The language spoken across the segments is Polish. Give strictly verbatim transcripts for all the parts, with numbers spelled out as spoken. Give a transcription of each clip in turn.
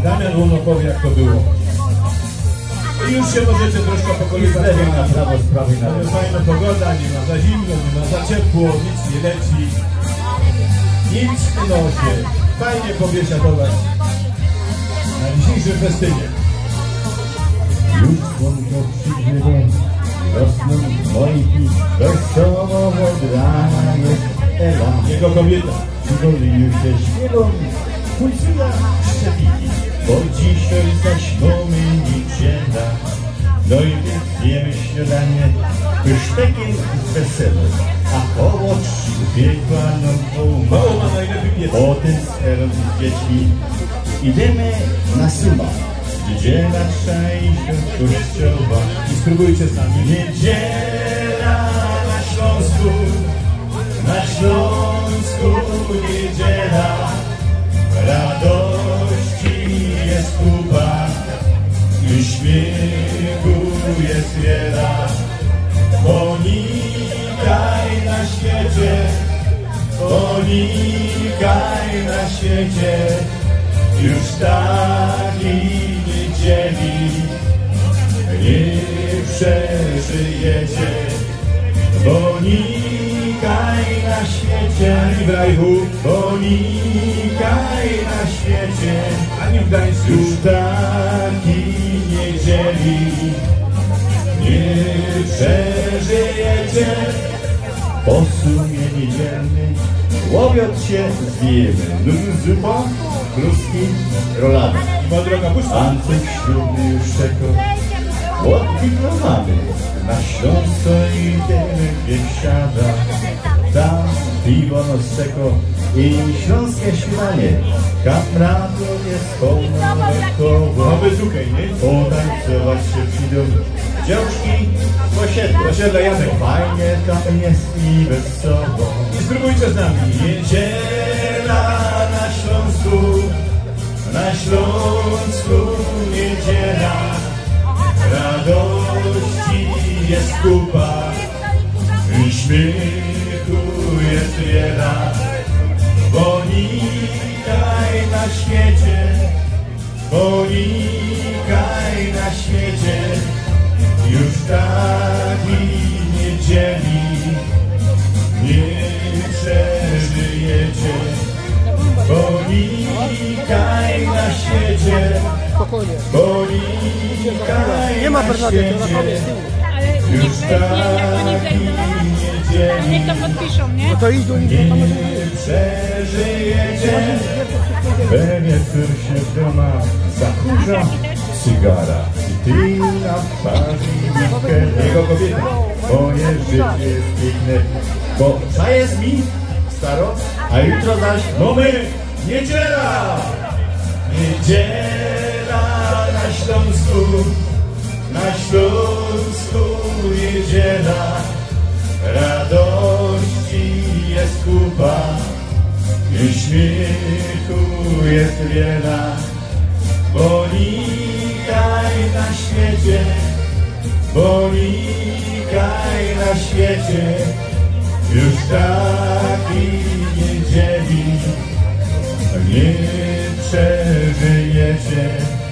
Damian Łono powie, jak to było. I już się możecie troszkę pokoliwać. Na prawo, z prawej na lewo. Fajna pogoda, nie ma za zimno, nie ma za ciepło, nic nie leci. Nic nie nosie. Fajnie pobiesiadować na dzisiejszym festynie. Już słonko przygrzewa, rosną mojki, wesoło od rana jest Ela. Jego kobieta. Przygolił się śpiewą, pulsuje szczepiki, bo dzisiaj zaś mamy niedziela. No i zjemy śniadanie pysztekiem z weselem, a owoc upiekła nam Mało połma. ma najlepiej piec. Potem z Elą z dziećmi idziemy na Suma, niedziela trzeba iść do kościoła. I spróbujcie z nami. Niedziela na Śląsku, na Śląsku niedziela, radości jest kupa i śmiechu jest wiele. Ponikaj na świecie, ponikaj na świecie, już takiej niedzieli nie przeżyjecie. Ponikaj na świecie, Ani w Rajchu, ponikaj na świecie, ani w Gdańsku. już takiej niedzieli nie przeżyjecie. Po sumie niedzielny łowiot się zjemy, nudny zupa, kluski, rolady. Moja droga, puść to. Andrzej ślubny już czekał, oddychamy. Na Śląsko idziemy, gdzie wsiada, tam piwo noseko i śląskie śpiewanie. Kamratów jest pełno. Nowy cukej, nie? Potańcować się przyjdą dziążki w osiedlu. Osiedle Jacek. Fajnie tam jest i wesoło. I spróbujcie z nami. Niedziela na Śląsku, na Śląsku niedziela, radości jest kupa i śmiechu jest wiele. Ponikaj na świecie, ponikaj na świecie, już takiej niedzieli nie przeżyjecie. Ponikaj na świecie, ponikaj Nie ma na Bernadette, ona świecie, powie z tyłu. Ale już takiej niedzieli niech to podpiszą, nie? No to idź do nich, nie tam przeżyjecie. Pewnie cór się w doma zakurza cygara i ty na twarzy mikę jego kobieta. Moje życie jest piękne, bo ta jest mi staro, a jutro zaś mamy niedziela. Niedziela na Śląsku, na Śląsku niedziela, radości jest kupa i śmiechu jest wiele. Ponikaj na świecie, ponikaj na świecie, już takiej niedzieli nie przeżyjecie.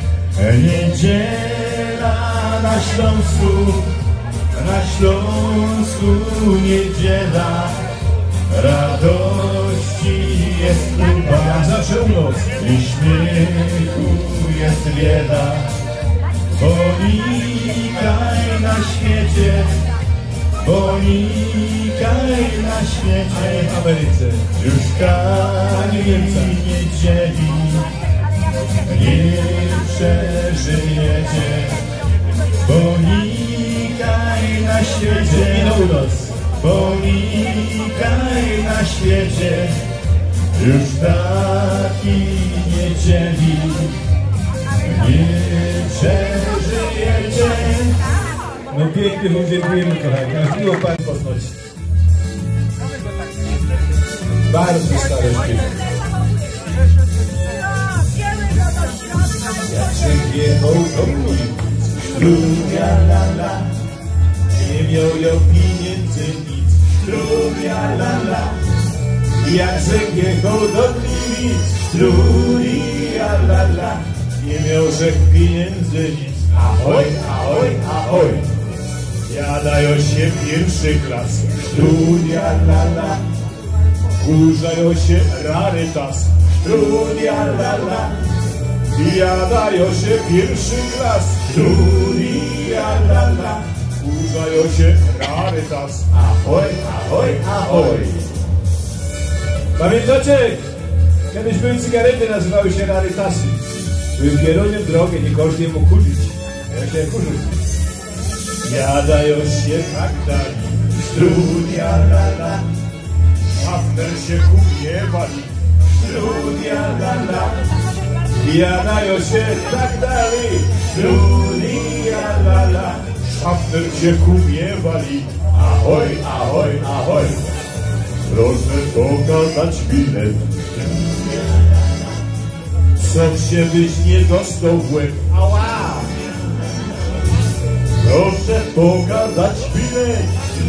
Niedziela na Śląsku, na Śląsku niedziela, radości jest kupa Zawsze u nas. i śmiechu jest wiele. Ponikaj na świecie, ponikaj na świecie, W Ameryce. już takiej niedzieli nie przeżyjecie. Ponikaj na świecie, I u nas. ponikaj na świecie, już takiej niedzieli nie przeżyjecie. No pięknie wam dziękujemy, kochani. Aż miło Pan poznać. Bardzo stare śpiewy. Jak się jechał do mnie, Ludia la la, nie miał ja pieniędzy nic. ludia la la, Jak się jechał do Gliwic, ludia la la, nie miał rzek pieniędzy nic. Ahoj, ahoj, ahoj. Jadają się pierwszy klas, studia la la. Kurzają się rarytas, studia la la. Jadają się pierwszy klas, studia la la. Kurzają się rarytas, ahoj, ahoj, ahoj. Pamiętacie? Kiedyś były cygarety, nazywały się rarytasy. Były pieruniem drogie, nie każdy mógł kurzyć. Ja się kurzył. Jadają się tak dalej, studia la la. Szafner się kupnie wali, studia la la. Jadają się tak dalej, studia la la. Szafner się kupnie wali, ahoj, ahoj, ahoj. Proszę pokazać bilet. Co się byś nie dostał w łeb? Ała! Proszę pokazać bilet.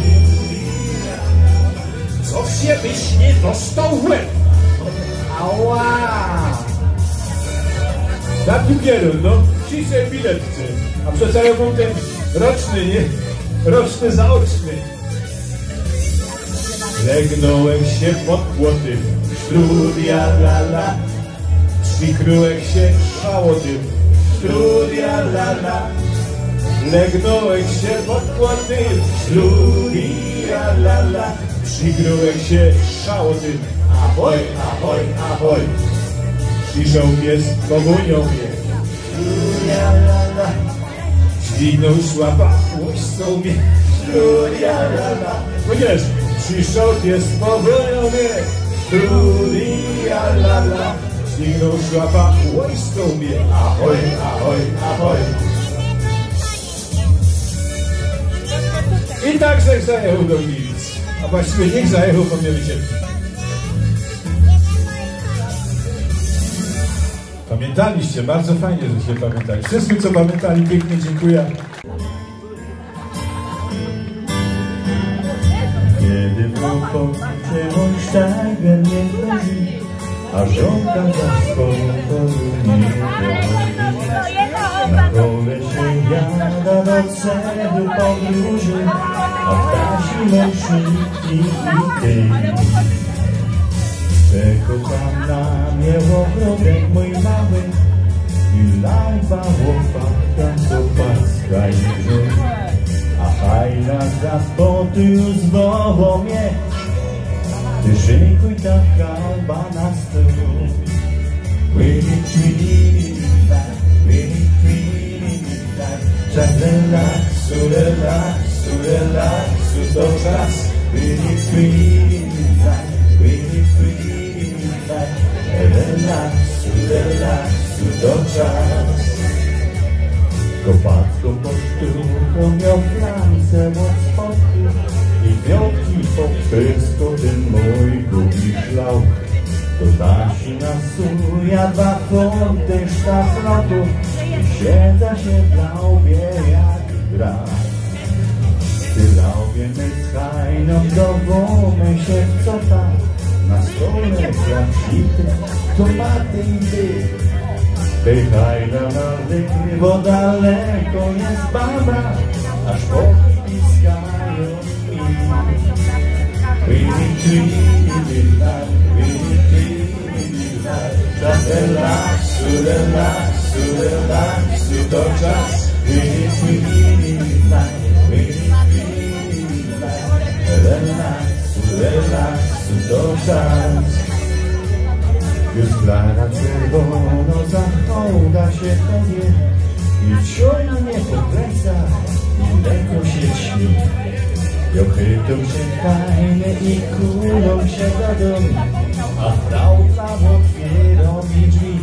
Co się byś nie dostał w łeb? Ała! Taki pierun, no. Dzisiaj bilet chce. A przecież ja mam ten roczny, nie? Roczny zaoczny. Legnąłem się pod płoty, studia la la. Przykryłem się szałotym, studia la la. Legnąłem się pod płoty, studia la la. Przykryłem się szałotym, ahoj, ahoj, ahoj. Przyszał pies, powonią mnie, studia la la. Dźwignął szłapa, łóżką mnie, studia la la. Ponieważ przyszedł pies, powonią mnie, studia la la. Dźwignął szłapa, łóżką mnie, ahoj, ahoj, ahoj. I tak żech zajechał do Gliwic, a właściwie niech zajechał, bo mnie wyciekli. Pamiętaliście, bardzo fajnie, że się pamiętali. Wszyscy, co pamiętali, pięknie dziękuję. Kiedy w okolicy bądź tak nie chodzi, a żonka za swoją kolumnie wychodzi. Na kole się jada do celu podróży, a w tasi mężczyźni i ty. Czego tam na mnie ogrodek mój mały i lajba łopata do paska jeżdżą. A hajna za spoty już znowu mnie, ty szykuj taka alba na stylu. Willy twili tak, willy twili tak. Czas relaksu, relaksu, relaksu to czas. Willy twili tak, willy twili tak. Relaksu, relaksu to czas. Kopacką poszturką miał flance od spodu i wiotki po wszystko ten mój gubi szlał. To tasi nasuja dwa fronty sztaflotu i siedza się w laubie jak gra. Ty laubie my z hajną dowomy się w cota, na stole klamsity, tomaty i dyk. Ty hajna na dywo daleko jest baba, aż boki piskają mi. Willy twili tak, willy twili tak. Czas relaksu, relaksu, relaksu to czas. Willy twili tak, willy twili tak. Relaksu, relaksu to czas. Już klara czerwono zachoda się tobie i ciągnie po plecach i lekko się śni. Jochytą się fajne i kulą się do domu, a frau tam otwierą mi drzwi.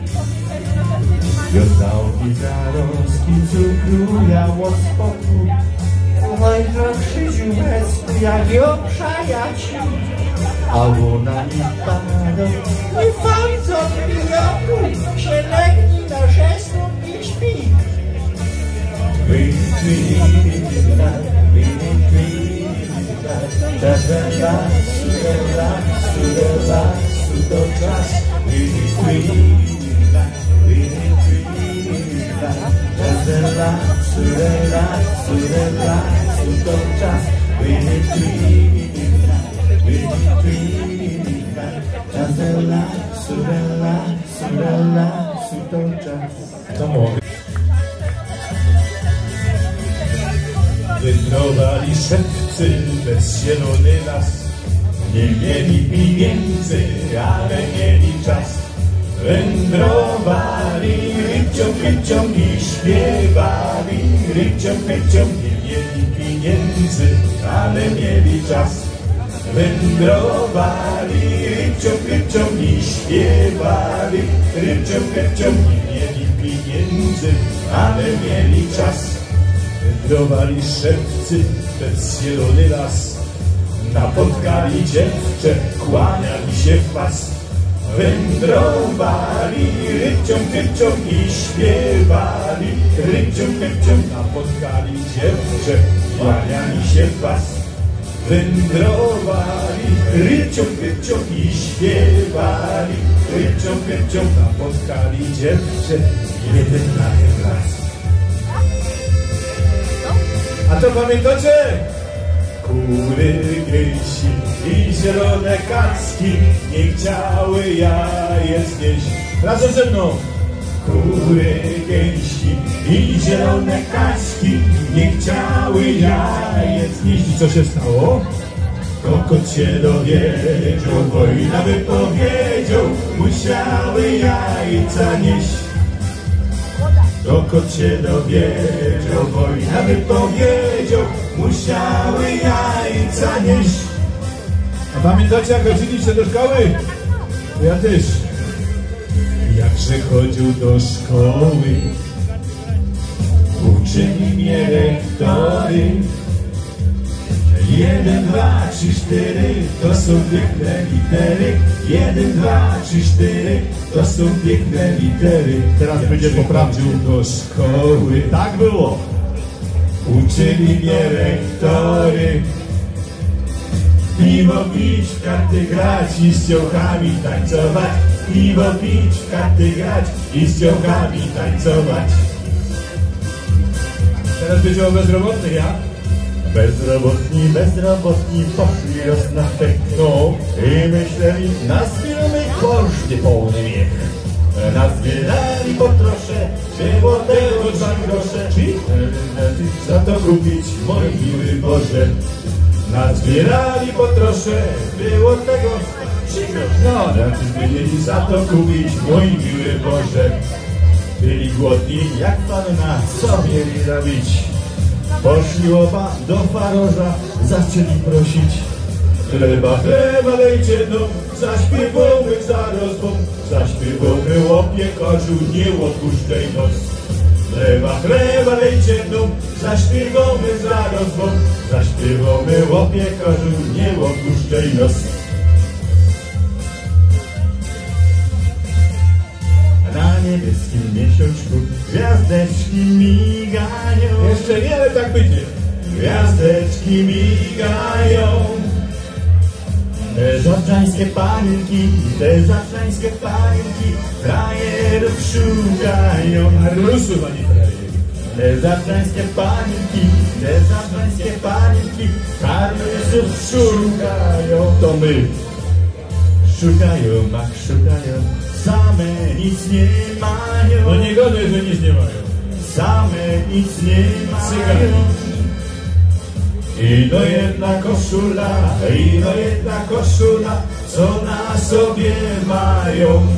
Wiosałki zaroski cukruja od spoku, oj na krzyżu bez jak ją przajaci. A ona mi pada i fańco pijoku się legni na żesnu i śpi. Willy twili tak, willy twili tak. Czas relaksu, relaksu, relaksu to czas. Willy twili tak, willy twili surela, surela, to czas, wynik twina, wynik twina, czasela, surela, surela, to czas. To mogę. Wędrowali szewcy bez zielony las. Nie mieli pieniędzy, ale mieli czas. Wędrowali rybcią, rybcią i śpiewali rybcią, rybcią. Nie mieli pieniędzy, ale mieli czas. Wędrowali rybcią, rybcią i śpiewali rybcią, rybcią. Nie mieli pieniędzy, ale mieli czas. Wędrowali szewcy bez zielony las. Napotkali dziewczę, kłaniali się w pas. Wędrowali rybcią, rybcią i śpiewali rybcią, rybcią. Napotkali dziewczę, kłaniali się w pas. Wędrowali rybcią, rybcią i śpiewali rybcią, rybcią. Napotkali dziewczę, jeden na jeden raz. A to pamiętacie? Kury, gęsi i zielone kacki nie chciały jaje znieść. Razem ze mną! Kury, gęsi i zielone kaczki nie chciały jaje znieść. I co się stało? Kokot się dowiedział, wojna wypowiedział, musiały jajca nieść. Kokot się dowiedział, wojna wypowiedział, musiały jajca nieść. A pamiętacie, jak chodziliście do szkoły? Ja też. Jakże chodził do szkoły, uczyli mnie rektory. Jeden, dwa, trzy, cztery, to są piękne litery. Jeden, dwa, trzy, cztery, to są piękne litery. Teraz będzie poprawił do szkoły. Tak było. Uczyli mnie rektory. Piwo pić, w karty grać i z ciołkami tańcować. Piwo pić, w karty grać i z ciołkami tańcować. Teraz będzie o bezrobotnych, ja? Bezrobotni, bezrobotni poszli roz na pekno i myśleli, nazbieramy koszty pełny miech. Nazbierali po trosze, było tego dwa grosze. Za to kupić, mój miły Boże. Nazbierali po trosze, było tego trzy grosze. No, jacy byli za to kupić, mój miły Boże. Byli głodni jak panna, co mieli zrobić? Poszli oba do faroża, zaczęli prosić. Chleba, chleba dejcie no, zaśpiewamy zaraz wam. Zaśpiewamy o piekarzu, nie odpuszczaj nos. Chleba, chleba dejcie no, zaśpiewamy zaraz wam. Zaśpiewamy o piekarzu, nie odpuszczaj nos. Na niebieskim miesiączku gwiazdeczki migają. Jeszcze nie, ale tak będzie. Gwiazdeczki migają. Te zaprzańskie panienki, te zaprzańskie panienki frajerów szukają. Rusów, a nie frajerów. Te zaprzańskie panienki, te zaprzańskie panienki karnusów szukają. To my. Szukają, ach szukają. Same nic nie mają. No nie godaj, że nic nie mają. Same nic nie mają. Ino jedna koszula, ino jedna koszula, co na sobie mają.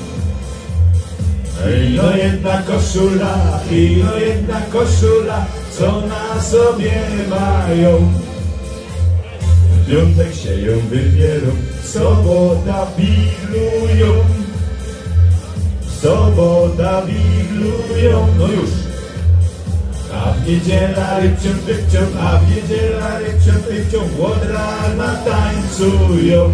Ino jedna koszula, ino jedna koszula, co na sobie mają. W piątek się ją wybierą, sobota biglują. Sobota wiglują, no już. A w niedziela rybcią, rybcią, a w niedziela rybcią, rybcią, od rana tańcują.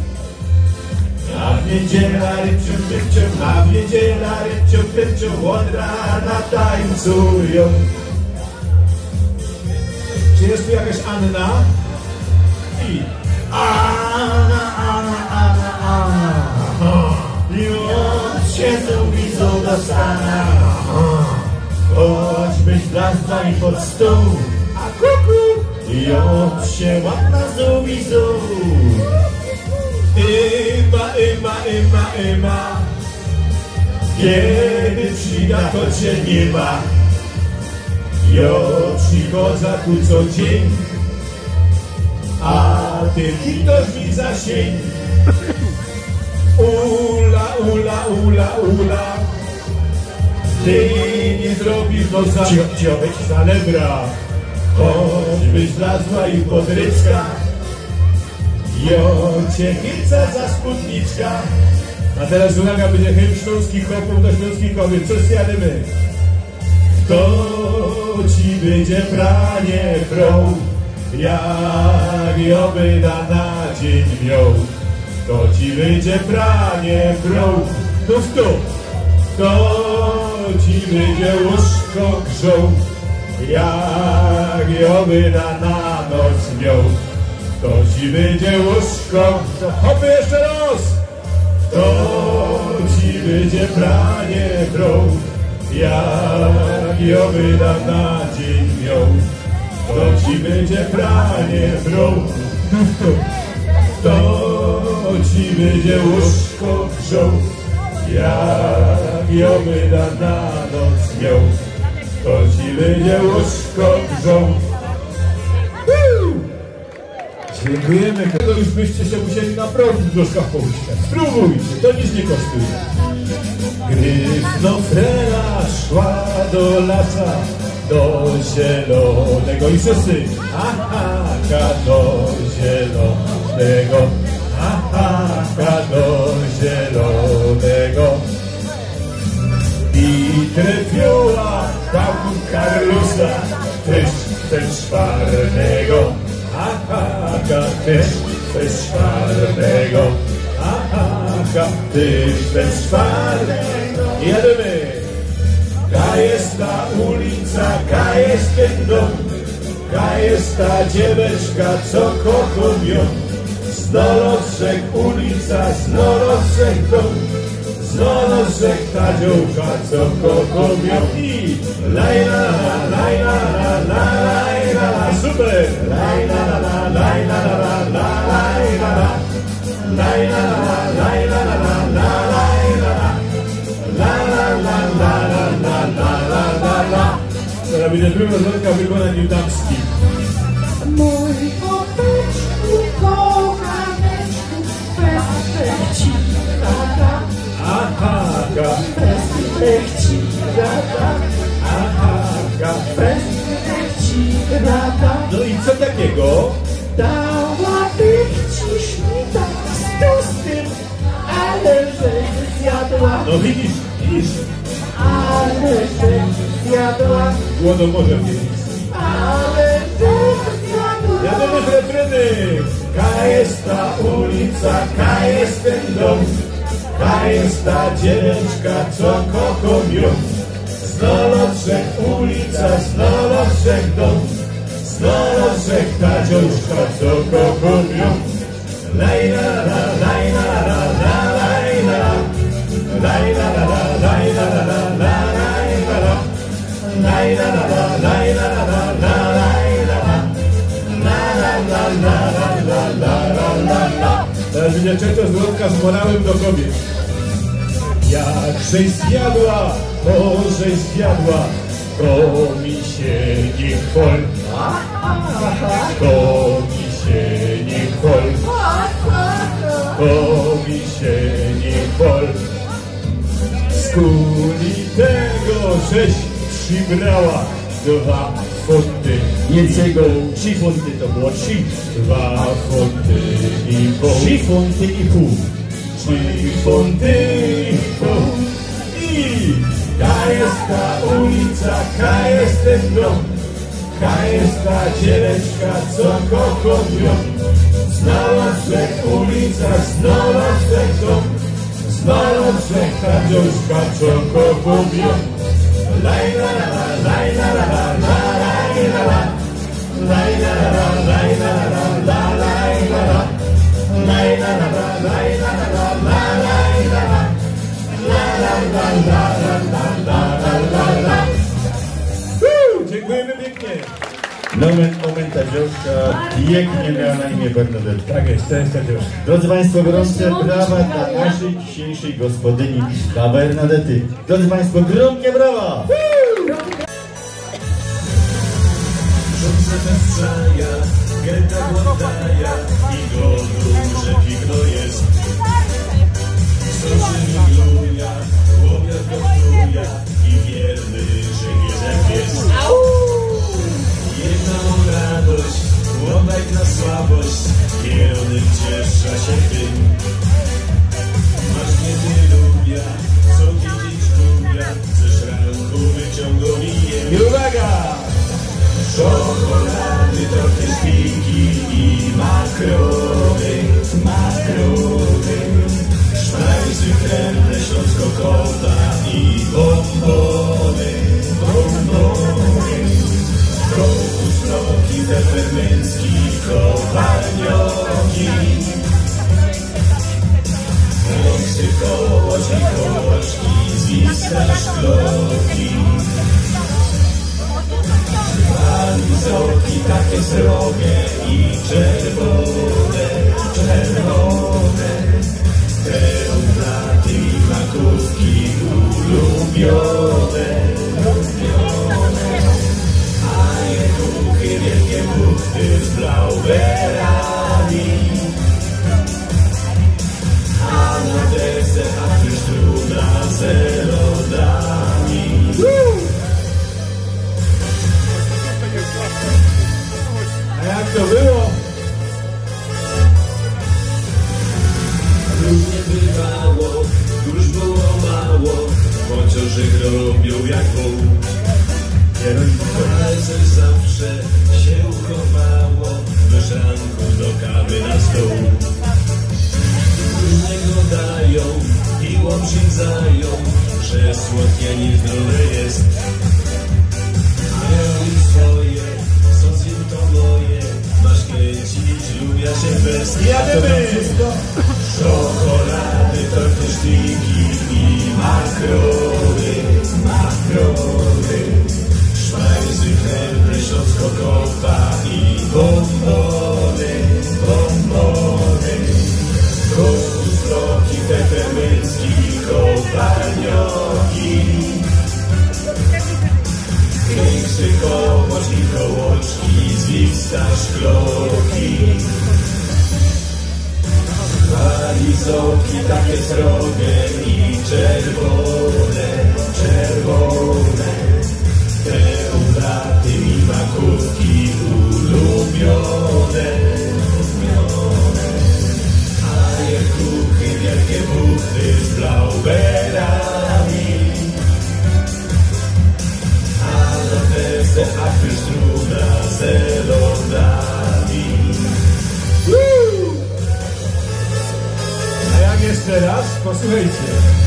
A w niedziela rybcią, rybcią, a w niedziela rybcią, rybcią, od rana tańcują. Czy jest tu jakaś Anna? I Anna, Anna, Anna, Anna. Już się widzą do stana. Choćbyś dla wlazła mi pod stół, a kuku, i od się ładna zubizu. Ima, ima, ima, ima. Kiedy przyda, to cię nie ma. Ja przychodzę tu co dzień, a ty ktoś mi zasień. Ula, ula, ula, ula. Ty nie zrobisz nosa, ciobeć zalebra. Choćbyś wlazła i podryczka, jo cię chyca za spódniczka. A teraz uwaga, będzie hymn śląskich chłopów do śląskich kobiet. Co zjademy? Kto ci będzie pranie prął, jak joby da na dzień miał. Kto ci będzie pranie prął, to kto? Kto ci będzie łóżko grzał, jak joby da na noc miał. Kto ci będzie łóżko, Hopy jeszcze raz! kto ci będzie pranie prął, jak joby da na dzień miał. Kto ci będzie pranie prął, kto ci będzie łóżko grzał, jak joby da na noc miał. Kto ci będzie łóżko grzał. Dziękujemy. To już byście się musieli naprawdę w troszkach pouczkać. Spróbujcie, to nic nie kosztuje. Gdy Znofrena szła do lasa, do zielonego i wszyscy, aha, do zielonego, aha, do zielonego. I trafiła tam Carlosa, też, też czwarnego, aha, też, też czwarnego, aha, też, też czwarnego. Jedziemy! Ka jest ta ulica, ka jest ten dom, ka jest ta dzieweczka, co kocham ją. Znolosek ulica, znolosek dom, znolosek ta dziewka, co kocham ją. I lajla, lajla, lajla, lajla, super! Lajla, lajla, lajla, lajla, lajla, lajla, lajla, lajla, Teraz będzie druga zwrotka w wykonaniu damskim. Mój koteczku, kochaneczku, festech ci lata, aha, festech ci lata, aha, festech ci lata. no i co takiego? Dałabym ci szmita z tłustym, ale żeś zjadła, No widzisz, widzisz, ale żeś zjadła, głodo może wiedzieć. ale żeś zjadła. Jadę z refreny. Ka jest ta ulica, ka jest ten dom, ka jest ta dziewczynka, co kocham ją. Znolosek ulica, znolosek dom, znolosek ta dziewczynka, co kocham ją. Lajla, la, lajla, la, la, lajla, lajla, la, la, lajla, la, la, la, lajla, la, lajla, la, la, lajla, la, la, la, lajla, la. Teraz będzie trzecia zwrotka z morałem do kobiet. Jakżeś zjadła, możeś zjadła, to mi się nie chwal, to mi się nie chwal, to mi się nie chwal. Z kuli tego żeś przybrała dwa funty. Więcej go trzy funty to było trzy. Dwa funty i pół. Trzy funty i pół. Trzy funty i pół. I ka jest ta ulica, ka jest ten dom, ka jest ta dzieweczka, co kocham ją. Znalazłek ulica, znalazłek dom, znalazłek ta dziewczynka, co kocham ją. Lajla, la, lajla, la, la, lajla, la, lajla, la, lajla, la, la, lajla, la, lajla, la, lajla, la, la, lajla, la, la, la, la, la, la, la, la, la, la. Dziękuję. Nomen omen Tadzioszka pięknie miała na imię Bernadetta. Tak jest, to jest Tadzioszka. Drodzy Państwo, gorące brawa dla naszej dzisiejszej gospodyni, dla Bernadety. Drodzy Państwo, gromkie brawa! Rządze wstrzaja, gęta gładaja i godu, że piękno jest. Soczy wygluja, chłopiec gotuje i wierny, że Gierzek jest. Jedna radość, łomaj na słabość, kierunek ciesza się tym. Masz mnie ty lubia, co widzieć lubia, ze szranku wyciągą mi je. I uwaga! Czekolady, torty, szpiki i makrony, makrony. Sztajzy, kremle, śląsko-kota i bombony, bombony. Krokus, kroki, pepermyncki, kopalnioki. Ląksy, kołoczki, kołoczki, zwista szkloki. Walizoki takie srogie i czerwone, czerwone. Te umlaty i makówki ulubione, ulubione. A je kuchy, wielkie buchty z blauberami. A na deser apelstrudla z lodami. A jak to było? Różnie bywało, już było mało, chociaż robią jak wół. Ale coś zawsze się uchowało, do szranku, do kawy na stół. Różnego dają i łomszydzają, że słodkie niezdrowe jest. Miały swoje, sos im to moje, masz kręcić, lubia się bez. Jadymy! Czekolady, torty, szpiki i makrony, makrony. Sztajzy, kremle, śląsko-kota i bombony, bombony. Krokus, kroki, pepermyncki, kopalnioki. Większy kołoczki, kołoczki, zwista szkloki. Walizoki takie srogie i czerwone, czerwone. Te umlaty i makówki ulubione, ulubione. A je kuchy, wielkie buchty z blauberami. A na deser apelstrudla z lodami. A jak jest teraz? Posłuchajcie.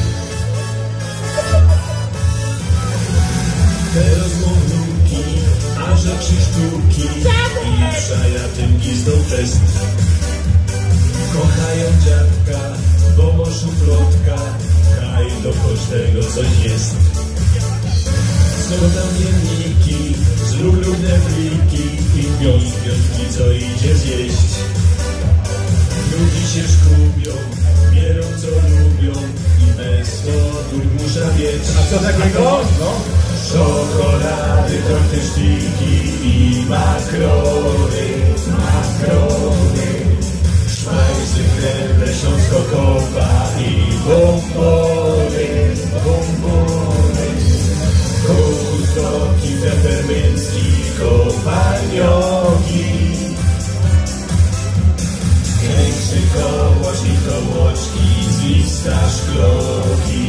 Te rozmowunki, a że krzyżtówki i szajatynki zdą test. Kochają dziadka, bo moszu plotka, kaj do każdego coś jest. Są tam jemniki, zlubne fliki i gwiazdki, co idzie zjeść. Ludzie się szkubią, bierą co lubią i bez to muszę wiedzieć. A co takiego? No. Czekolady, torty, szpiki i makrony, makrony. Sztajzy, kremle, śląsko-kota i bombony, bombony. Krokus, kroki, pepermyncki, kopalnioki. Większy kołoczki, kołoczki, zwista szkloki.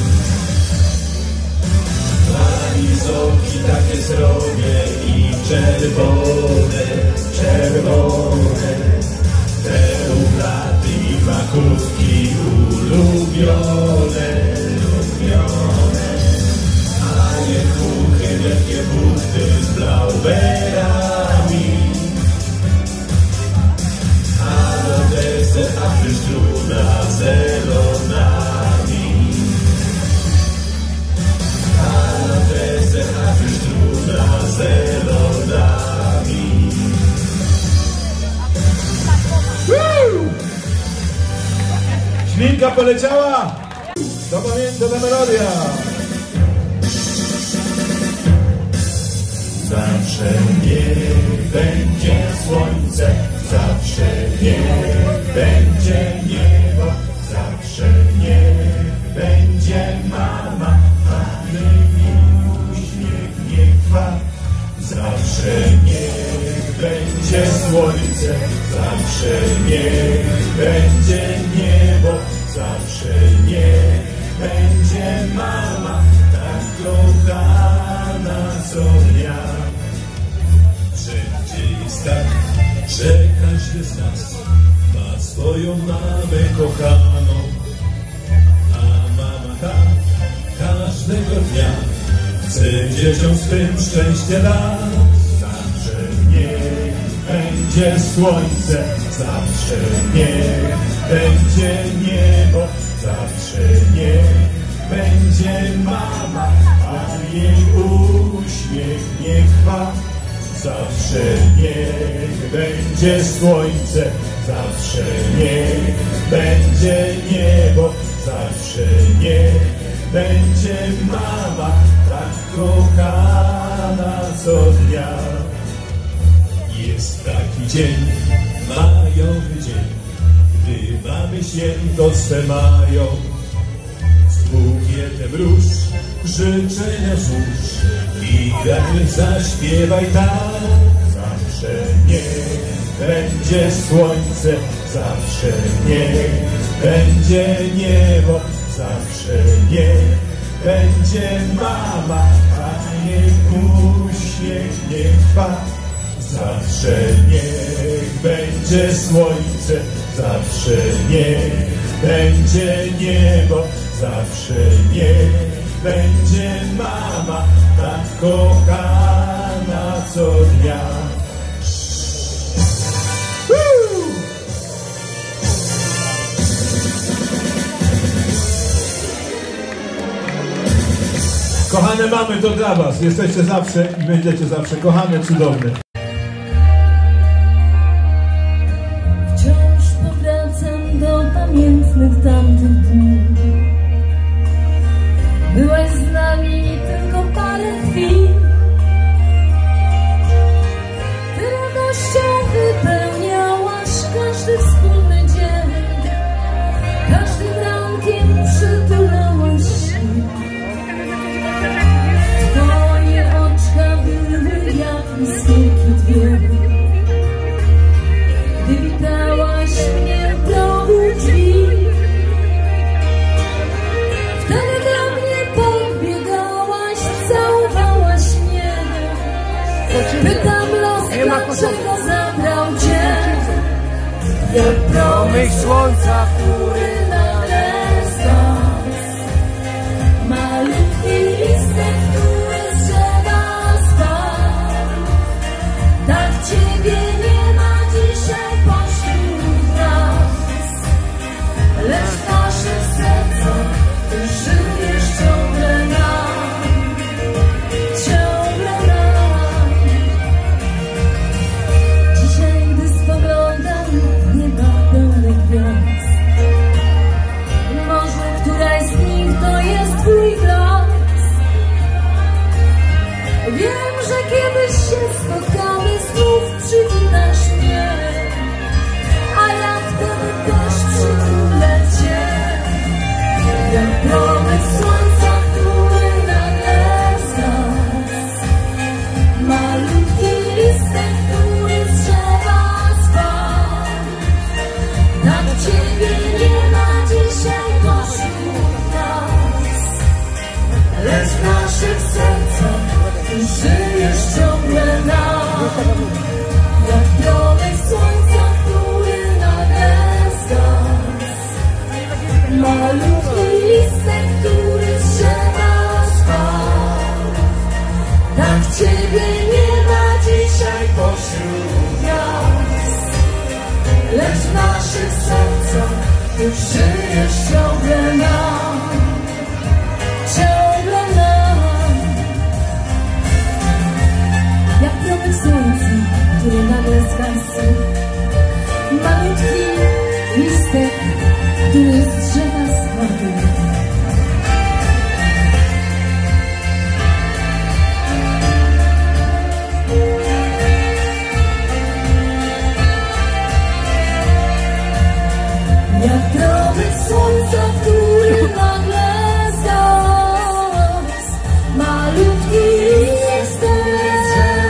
Walizoki takie srogie i czerwone, czerwone. Te umlaty i makówki ulubione, ulubione. A je kuchy, wielkie buchty z blauberami. A na deser apelstrudla z lodami. A na deser apelstrudla z lodami. Muzyka poleciała! To pamięta ta melodia! Zawsze niech będzie słońce, zawsze niech będzie niebo, zawsze niech będzie mama, a mi uśmiech niech trwa. Zawsze niech będzie słońce, zawsze niech będzie niebo, zawsze niech będzie mama, tak kochana co dnia. Wszędzie jest tak, że każdy z nas ma swoją mamę kochaną, a mama ta każdego dnia chce dzieciom swym szczęście dać. Zawsze niech będzie słońce, zawsze niech będzie niebo, zawsze niech będzie mama, a jej uśmiech niech trwa. Zawsze niech będzie słońce, zawsze niech będzie niebo, zawsze niech będzie mama, tak kochana co dnia. Jest taki dzień, majowy dzień, gdy mamy święto swe mają. Z bukietem róż życzenia złóż i razem zaśpiewaj tak. Zawsze niech będzie słońce, zawsze niech będzie niebo, zawsze niech będzie mama, a jej uśmiech niech trwa. Zawsze niech będzie słońce, zawsze niech będzie niebo, zawsze niech będzie mama, tak kochana co dnia. Kochane mamy, to dla was. Jesteście zawsze i będziecie zawsze kochane, cudowne. Wciąż powracam do pamiętnych tamtych dni. Byłaś z nami tylko parę chwil. Ty radością wypełniałaś każdy wspólny dzień. Każdym rankiem przytulałaś się. Twoje oczka były jak iskierki dwie. Gdy witałaś mnie w progu drzwi, wtedy do mnie podbiegałaś, całowałaś mnie. Pytam los, dlaczego zabrał cię, jak promyk słońca, który nadeszła. Malutki listek, który z drzewa spadł. Tak ciebie nie ma dzisiaj pośród nas, lecz w naszych sercach ty żyjesz ciągle nam, ciągle nam. Dzisiaj, gdy spoglądam w nieba pełne gwiazd, może któraś z nich to jest twój blask. Wiem, że kiedyś się spotkamy, znów przywitasz mnie, a ja wtedy też przytulę cię. Jak promyk słońca, który nagle zgasł. Malutki listek, który z drzewa spadł. Tak ciebie nie ma dzisiaj pośród nas, lecz w naszych sercach ty żyjesz ciągle nam. Jak promyk słońca, który nagle zgasł. Malutki listek, który z drzewa spadł. Tak ciebie nie ma dzisiaj pośród nas, lecz w naszych sercach ty żyjesz ciągle nam, ciągle nam. Jak promyk słońca, który nagle zgasł. Malutki listek, który z drzewa Malutki listek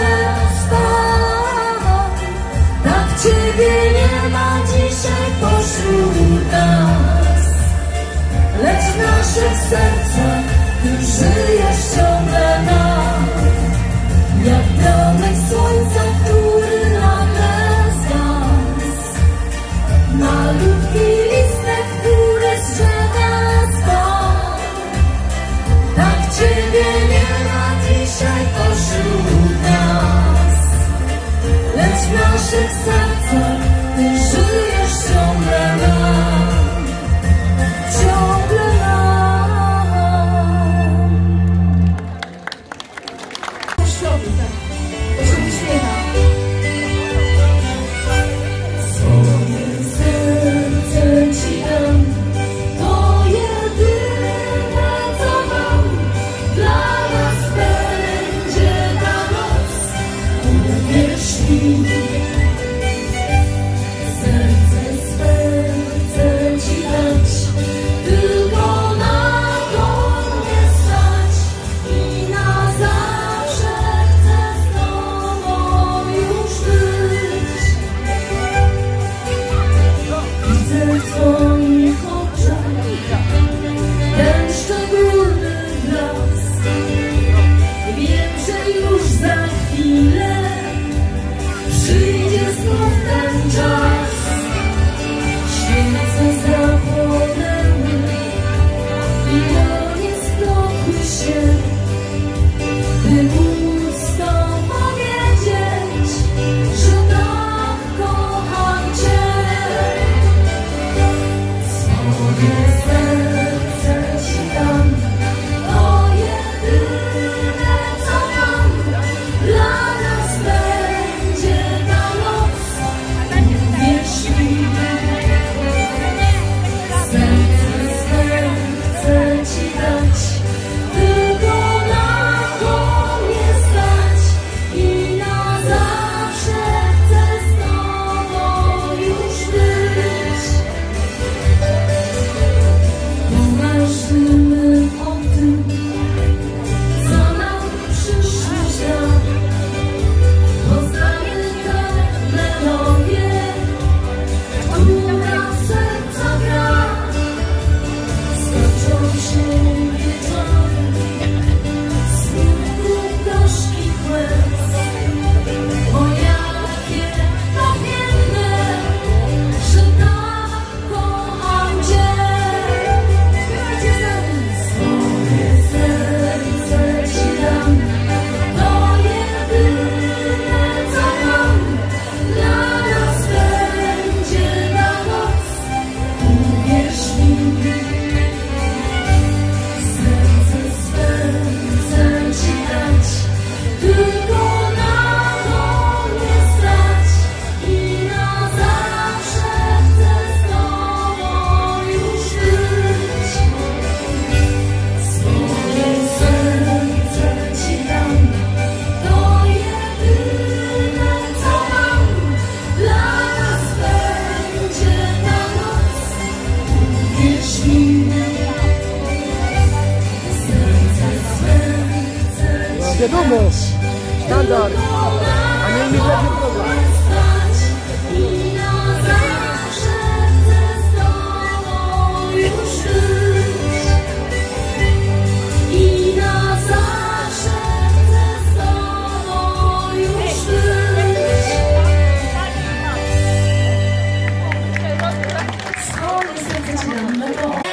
spadł, tak Ciebie nie ma dzisiaj pośród nas, lecz w naszych sercach Ty żyjesz ciągle nam, jak promień słońca, który nagle zgasł. Malutki listek, który z drzewa spadł, tak Ciebie nie ma dzisiaj pośród nas, lecz w naszych sercach Ty żyjesz ciągle nam, ciągle nam. Pośrodu, tak, to się uśmiecha. Swoje serce Ci dam, to jedyne co mam, dla nas będzie ta noc, uwierz mi. Serce swe chcę Ci dać, tylko na to nie stać i na zawsze chcę z Tobą już być. Widzę w Twoich oczach ten szczególny blask. Wiem, że już za chwilę przyjdzie znów ten czas. Świece zapłonęły i gonię spokój się, by móc to powiedzieć, że tak kocham Cię. Swoje serce Ci dam, to jedyne co mam, dla nas będzie ta noc, uwierz mi. Serce swe chcę Ci dać, tylko na to nie stać i na zawsze chcę z Tobą już być. Pomarzymy o tym, co nam przyszły świat. Poznamy tę melodię, która w serca gra. Skończą się wieczory smutku gorzki łez. O jakie to piękne, że tak kocham Cię. Śpiewajcie ze mną. Swoje serce Ci dam, to jedyne co mam, dla nas będzie ta noc, uwierz mi. Serce swe chcę Ci dać, tylko na to nie stać i na zawsze chcę z Tobą już być. Swoje serce Ci dam, to jedyne co mam, dla nas będzie ta noc, uwierz mi. Serce swe chcę Ci Wiadomo, dać, standard, a nie mi będzie problem. i na zawsze chcę z Tobą już być. I na zawsze chcę z Tobą już być. Swoje serce Ci dam, no to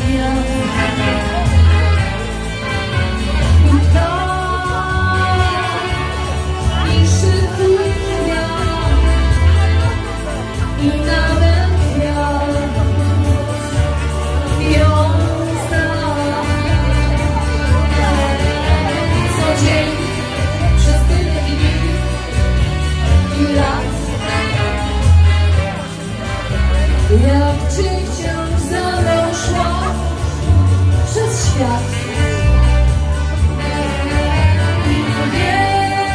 Jak cię wciąż zanosiła przez świat. Wiem,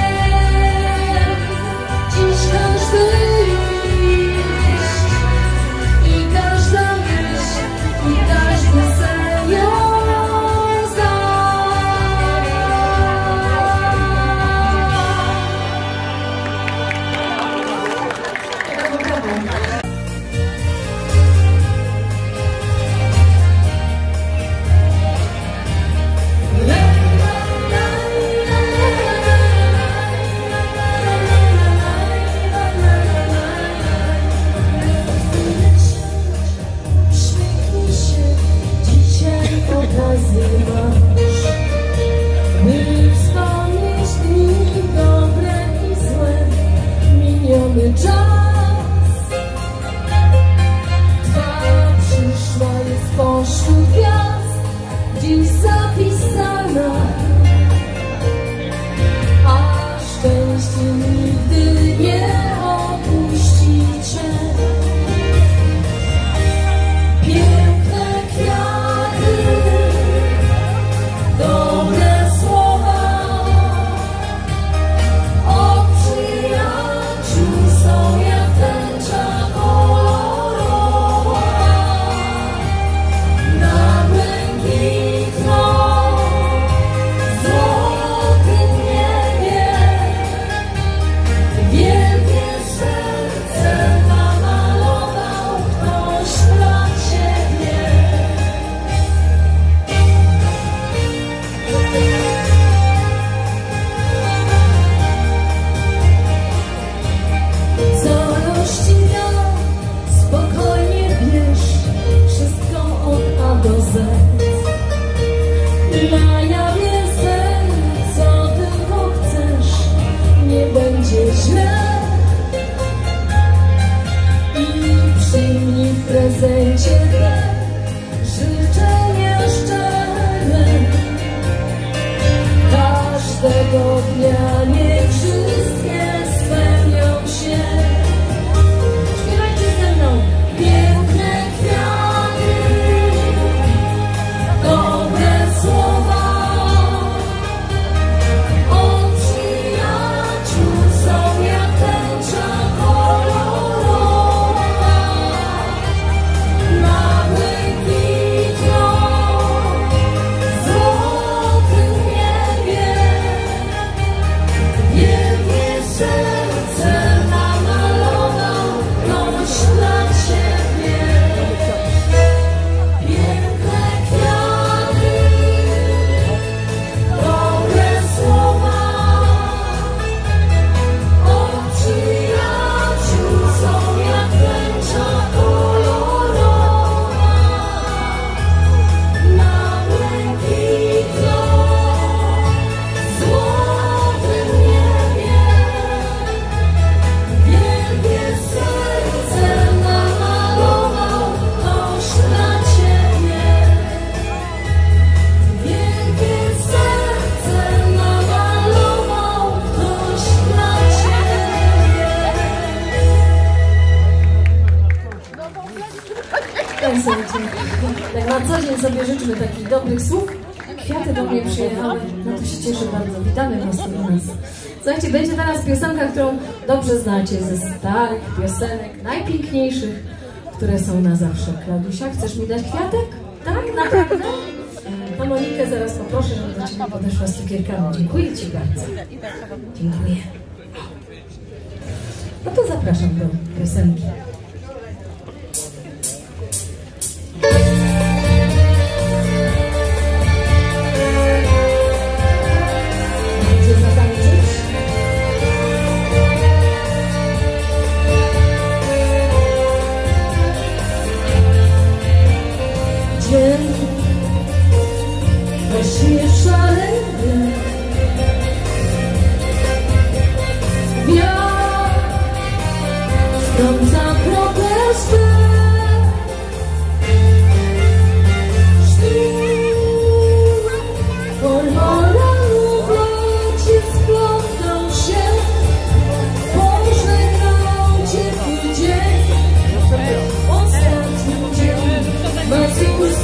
dziś każdy liść i każda myśl i każdy sen ją zna. By wspomnieć dni dobre i złe, miniony czas. Twa przyszła jest pośród gwiazd, dziś zapisana, a szczęście nigdy nie opuści cię. Piękne kwiaty, dobre słowa od przyjaciół są jak tęcza kolorowa na błękitną, złotym niebie. Wielkie serce namalował ktoś dla ciebie. Co rozściga, spokojnie bierz wszystko od A do Z. Na jawie serc, co tylko chcesz, nie będzie źle. I przyjmij w prezencie te życzenia szczere. Każdego dnia niech wszystkie spełnią się. Śpiewajcie ze mną. Piękne kwiaty, dobre słowa od przyjaciół są jak tęcza kolorowa na błękitną, złotym niebie. Wielkie serce namalował ktoś dla ciebie. Piękne kwiaty, dobre słowa od przyjaciół są jak tęcza kolorowa na błękitną, złotym niebie. Wielkie serce namalował ktoś dla ciebie. Wielkie serce namalował ktoś dla ciebie. Tak, słuchajcie, tak na co dzień sobie życzmy takich dobrych słów. Kwiaty do mnie przyjechały, no to się cieszę bardzo. Witamy was tu u nas. Słuchajcie, będzie teraz piosenka, którą dobrze znacie ze starych piosenek, najpiękniejszych, które są na zawsze. Klaudusia, chcesz mi dać kwiatek? Tak, naprawdę? To Monikę zaraz poproszę, żeby do ciebie podeszła z cukierkami. Dziękuję ci bardzo. Dziękuję. No to zapraszam do piosenki. Gdzie zatańczyć? Dzień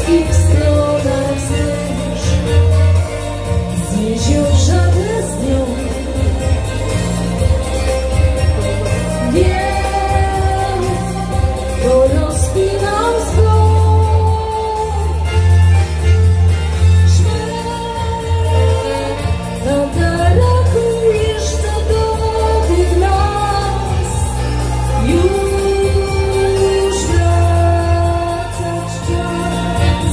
wszystkich stronach wzwyż, z jezior żadne z nią. Wiem, to rozpinał zbroj. Śmierć, tatarachujesz zagody w nas. Już wracać czas.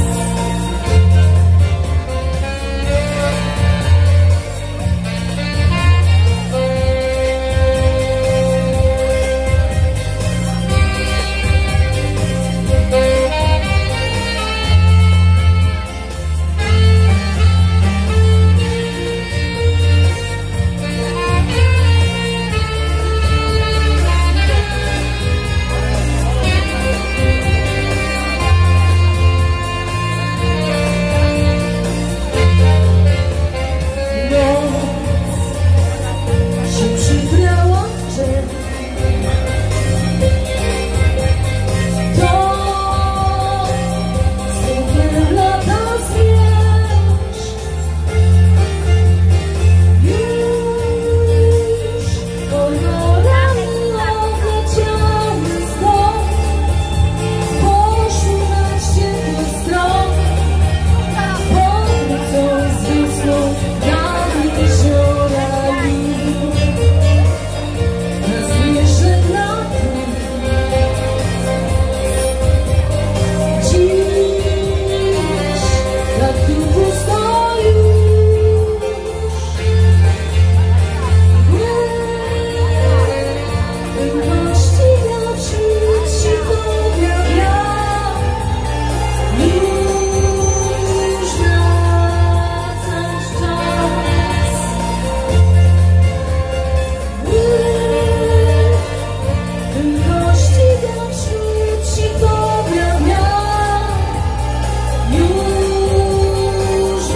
Się przybrała w czerw. To super lata zmierz. Już kolorami odleciały stąd. Poszły na ścieżkę stron. Powrócą z wiosną nad jeziora linią. Na zmierzch latem. Dziś tak tu pusto już. Bym właściwie wśród się pojawia. Już wracać czas. Tylko ścigam wśród się pojawia. Już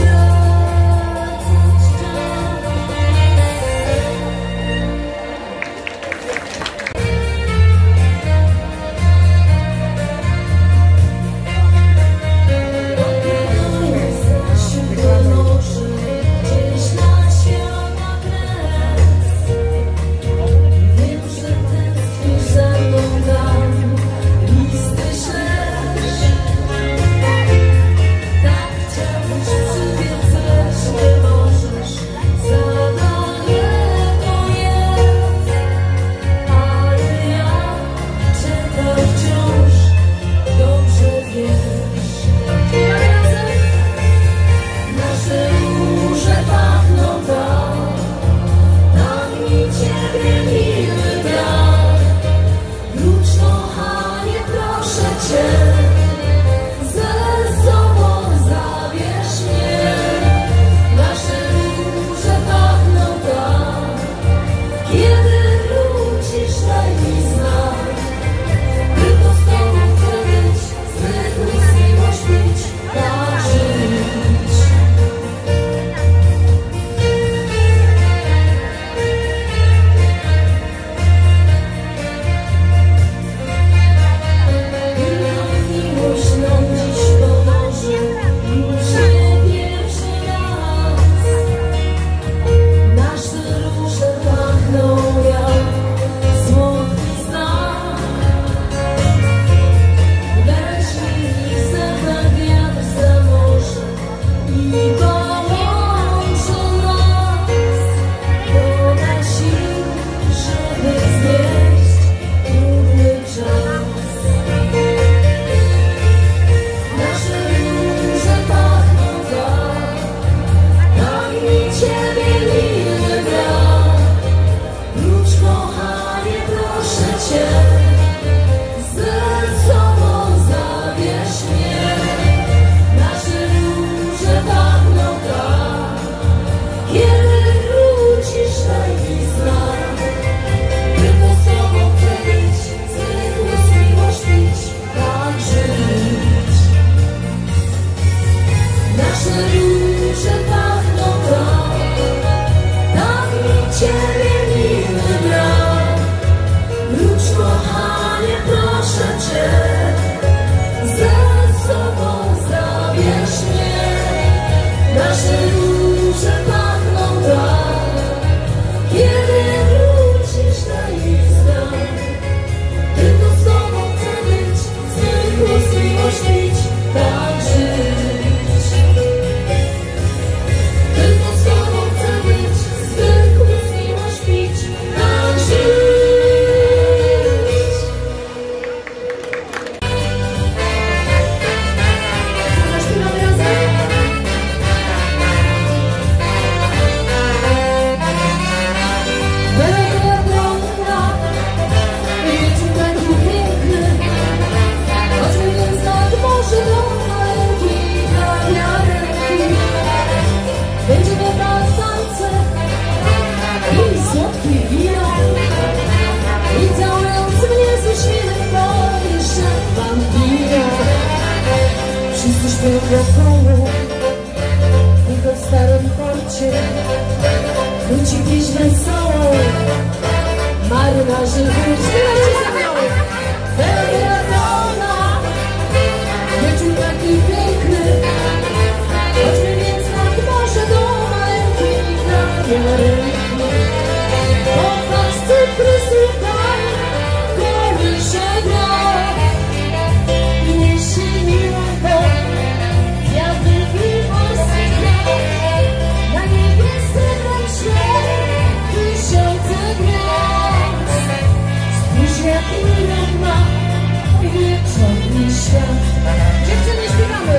wokoło, tylko w starym porcie ludzi pieśń wesołą. Marynarze wróć, śpiewajcie ze mną! Belladonna, wieczór taki piękny, chodźmy więc nad morze do maleńkiej kawiarenki. Popatrz, cukry słuchaj, kołysze gra i niesie miłego kwiaty i osypia. Na niebie srebrem śnieg tysiące gwiazd. Spójrz, jak miły ma wieczorny świat. Dziewczyny, śpiewamy!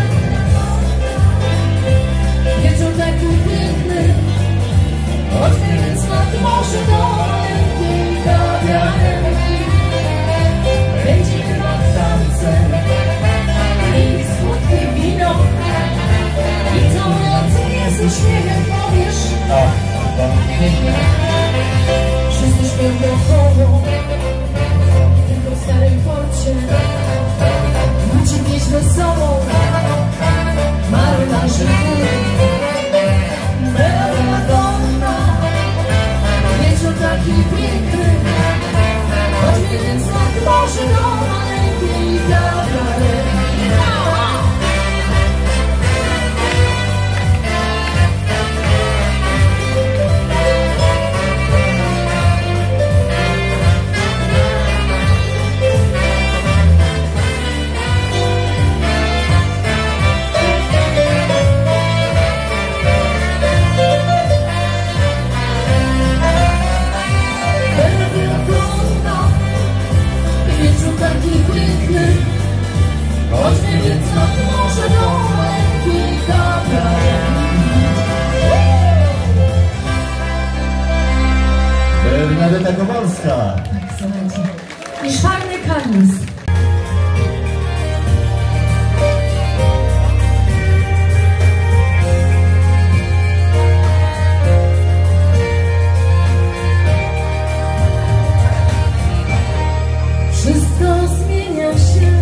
Wieczór taki piękny, chodźmy więc nad morze do maleńkiej kawiarenki. Będzie chyba tance i słodkie wino i całą noc nie z uśmiechem powiesz. Wszyscy śpią wokoło, tylko w starym porcie ludzi pieśń wesołą. Marynarze Belladonna, wieczór taki piękny, chodźmy więc nad morze do maleńkiej kawiarenki. Chodźmy więc nad morze do maleńkiej kawiarenki. Bernadeta Kowalska. Tak, słuchajcie. I szwarny karnis. Wszystko zmienia się,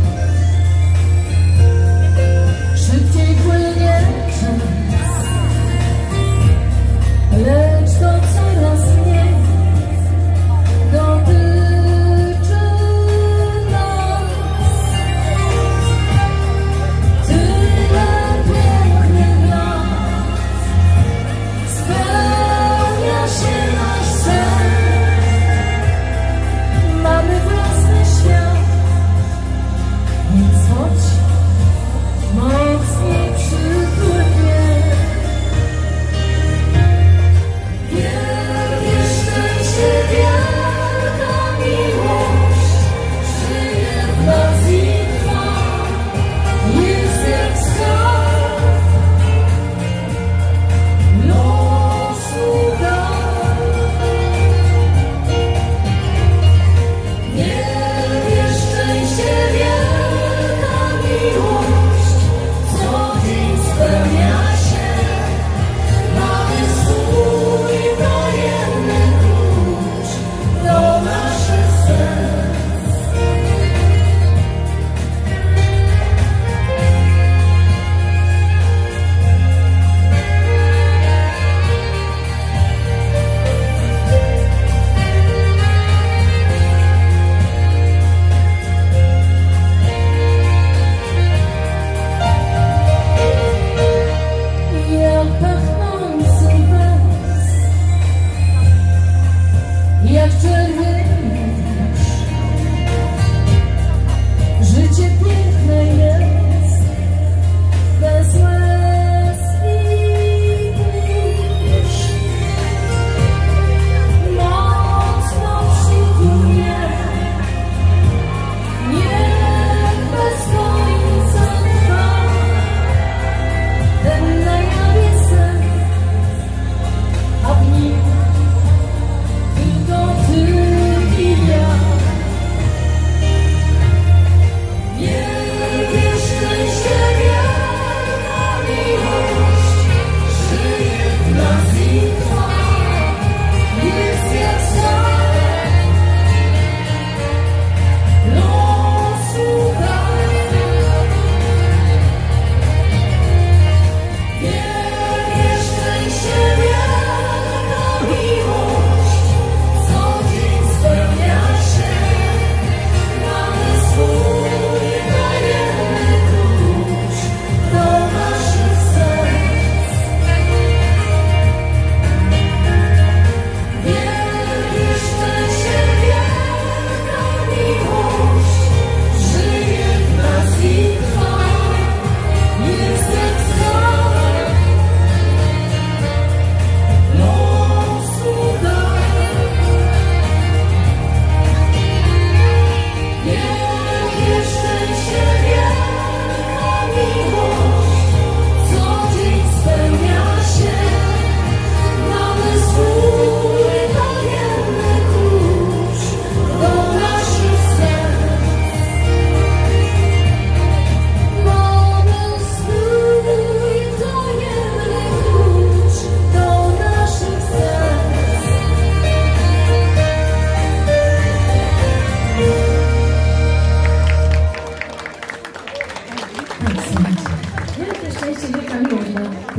szybciej płynie czas, lecz to coraz mniej dotyczy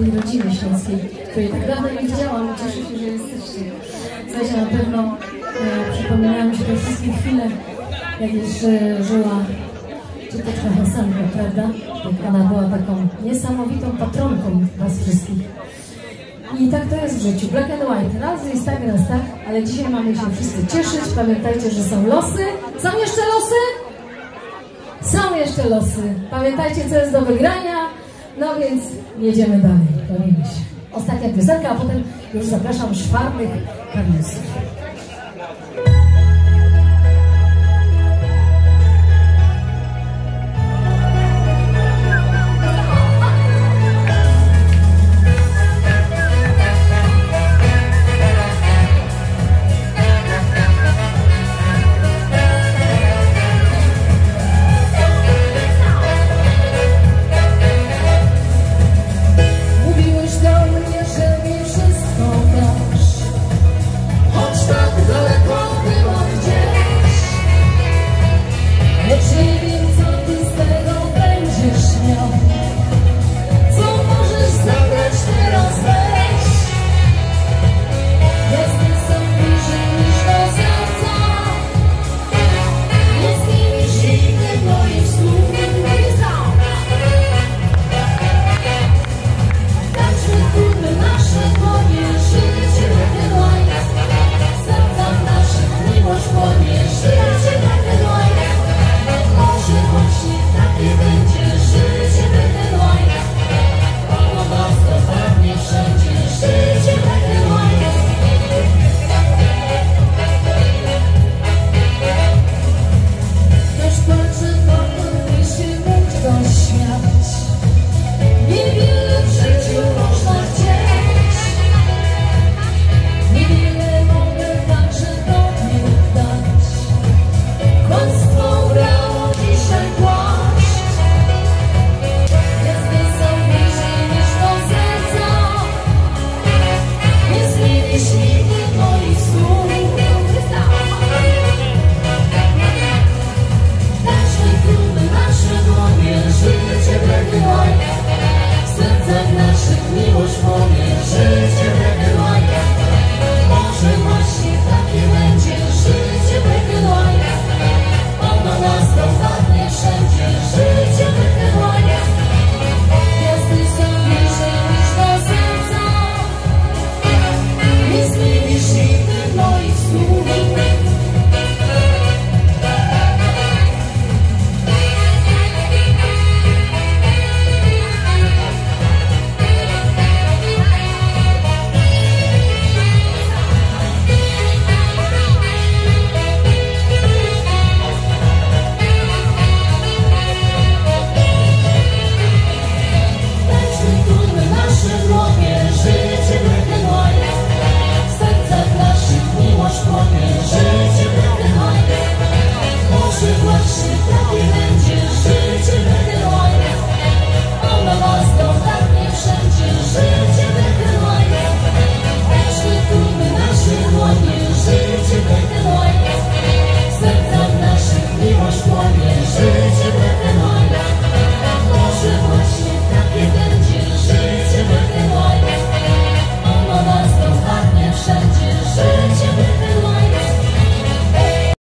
tej rodziny śląskiej, której tak dawno nie widziałam. Cieszę się, że jesteście. Słuchajcie, na pewno e, przypominają mi się te wszystkie chwile, jak jeszcze żyła cioteczka Hasanka, prawda? Jak ona była taką niesamowitą patronką was wszystkich. I tak to jest w życiu. Black and white. Raz jest tak, raz tak, ale dzisiaj mamy się wszyscy cieszyć. Pamiętajcie, że są losy. Są jeszcze losy? Są jeszcze losy. Pamiętajcie, co jest do wygrania. No więc jedziemy dalej. Bawimy się. Ostatnia piosenka, a potem już zapraszam czwartych kamieniów.